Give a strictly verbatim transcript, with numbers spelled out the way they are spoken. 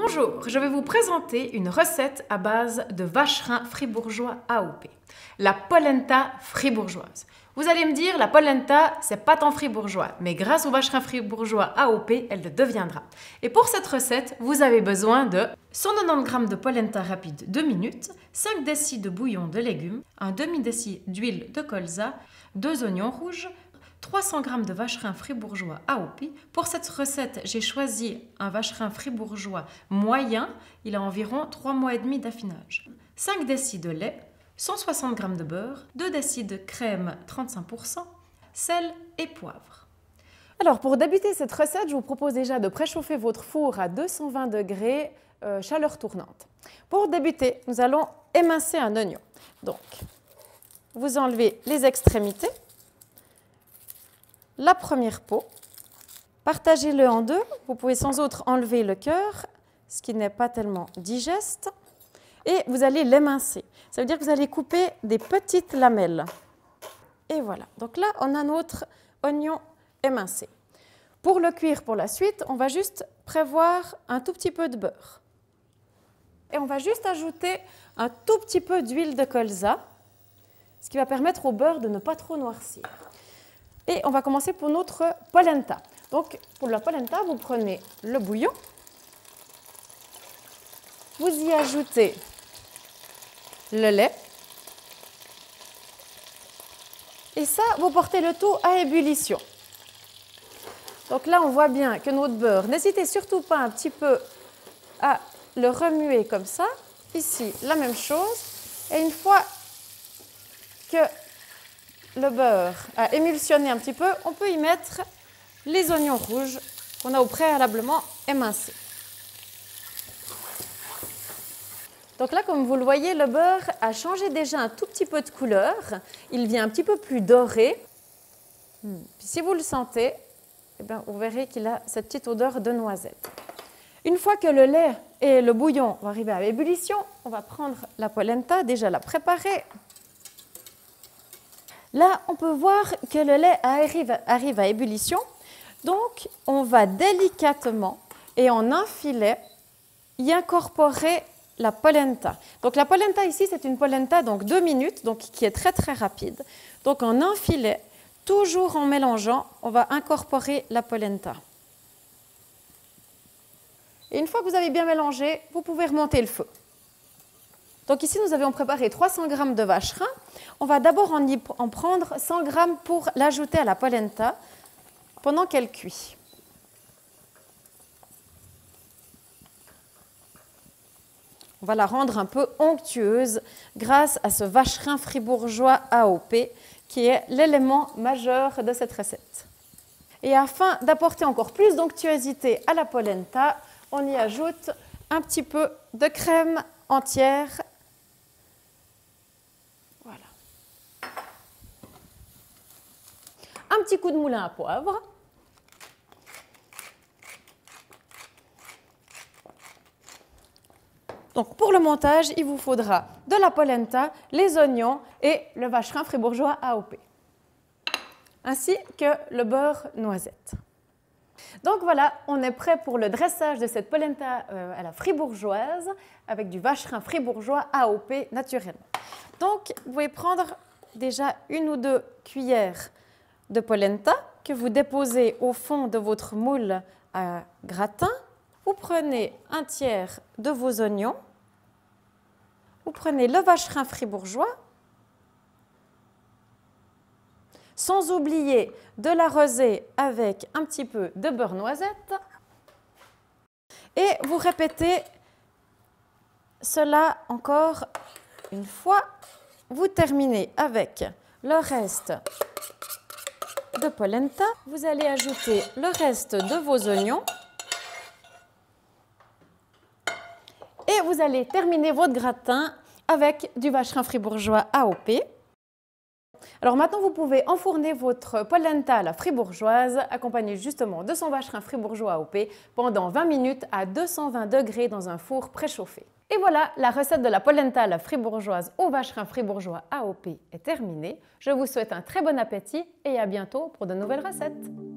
Bonjour, je vais vous présenter une recette à base de vacherin fribourgeois A O P, la polenta fribourgeoise. Vous allez me dire, la polenta, c'est pas tant fribourgeois, mais grâce au vacherin fribourgeois A O P, elle le deviendra. Et pour cette recette, vous avez besoin de cent quatre-vingt-dix grammes de polenta rapide deux minutes, cinq décilitres de bouillon de légumes, un demi-décilitre d'huile de colza, deux oignons rouges, trois cents grammes de vacherin fribourgeois A O P. Pour cette recette, j'ai choisi un vacherin fribourgeois moyen. Il a environ trois mois et demi d'affinage. cinq décilitres de lait, cent soixante grammes de beurre, deux décilitres de crème trente-cinq pour cent, sel et poivre. Alors pour débuter cette recette, je vous propose déjà de préchauffer votre four à deux cent vingt degrés, euh, chaleur tournante. Pour débuter, nous allons émincer un oignon. Donc, vous enlevez les extrémités. La première peau, partagez-le en deux. Vous pouvez sans autre enlever le cœur, ce qui n'est pas tellement digeste, et vous allez l'émincer. Ça veut dire que vous allez couper des petites lamelles. Et voilà. Donc là, on a notre oignon émincé. Pour le cuire pour la suite, on va juste prévoir un tout petit peu de beurre. Et on va juste ajouter un tout petit peu d'huile de colza, ce qui va permettre au beurre de ne pas trop noircir. Et on va commencer pour notre polenta. Donc, pour la polenta, vous prenez le bouillon, vous y ajoutez le lait, et ça, vous portez le tout à ébullition. Donc là, on voit bien que notre beurre, n'hésitez surtout pas un petit peu à le remuer comme ça. Ici, la même chose. Et une fois que le beurre a émulsionné un petit peu, on peut y mettre les oignons rouges qu'on a au préalablement émincés. Donc là, comme vous le voyez, le beurre a changé déjà un tout petit peu de couleur. Il devient un petit peu plus doré. Puis si vous le sentez, eh bien, vous verrez qu'il a cette petite odeur de noisette. Une fois que le lait et le bouillon vont arriver à ébullition, on va prendre la polenta, déjà la préparer. Là, on peut voir que le lait arrive, arrive à ébullition. Donc, on va délicatement et en un filet y incorporer la polenta. Donc, la polenta ici, c'est une polenta donc deux minutes, donc qui est très très rapide. Donc, en un filet, toujours en mélangeant, on va incorporer la polenta. Et une fois que vous avez bien mélangé, vous pouvez remonter le feu. Donc ici, nous avions préparé trois cents grammes de vacherin. On va d'abord en, en prendre cent grammes pour l'ajouter à la polenta pendant qu'elle cuit. On va la rendre un peu onctueuse grâce à ce vacherin fribourgeois A O P qui est l'élément majeur de cette recette. Et afin d'apporter encore plus d'onctuosité à la polenta, on y ajoute un petit peu de crème entière. Voilà. Un petit coup de moulin à poivre. Donc pour le montage, il vous faudra de la polenta, les oignons et le vacherin fribourgeois A O P, ainsi que le beurre noisette. Donc voilà, on est prêt pour le dressage de cette polenta euh, à la fribourgeoise avec du vacherin fribourgeois A O P naturellement. Donc vous pouvez prendre déjà une ou deux cuillères de polenta que vous déposez au fond de votre moule à gratin. Vous prenez un tiers de vos oignons, vous prenez le vacherin fribourgeois, sans oublier de l'arroser avec un petit peu de beurre noisette, et vous répétez cela encore une fois. Vous terminez avec le reste de polenta, vous allez ajouter le reste de vos oignons, et vous allez terminer votre gratin avec du vacherin fribourgeois A O P. Alors maintenant, vous pouvez enfourner votre polenta à la fribourgeoise, accompagné justement de son vacherin fribourgeois A O P, pendant vingt minutes à deux cent vingt degrés dans un four préchauffé. Et voilà, la recette de la polenta à la fribourgeoise au vacherin fribourgeois A O P est terminée. Je vous souhaite un très bon appétit et à bientôt pour de nouvelles recettes.